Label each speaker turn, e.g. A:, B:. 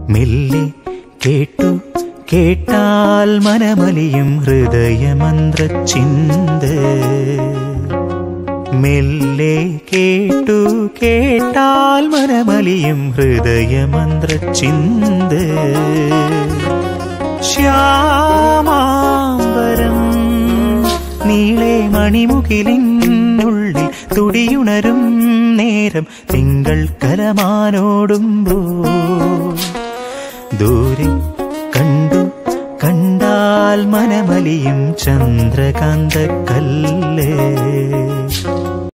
A: മെല്ലെ കേട്ടു കേട്ടാൽ മനമലിയും ഹൃദയമന്ത്രച്ചിന്ത്. മെല്ലെ കേട്ടു കേട്ടാൽ മനമലിയും ഹൃദയമന്ത്രച്ചിന്ത്. ശ്യാമാംബരം നീളെ മണിമുകിലിനുള്ളിൽ തുടിയുണരും നേരം തിങ്കൾ കലമാനോടുമ്പോൾ ദൂരെ കണ്ടു കണ്ടാൽ മനമലിയും ചന്ദ്രകാന്തക്കല്ല്.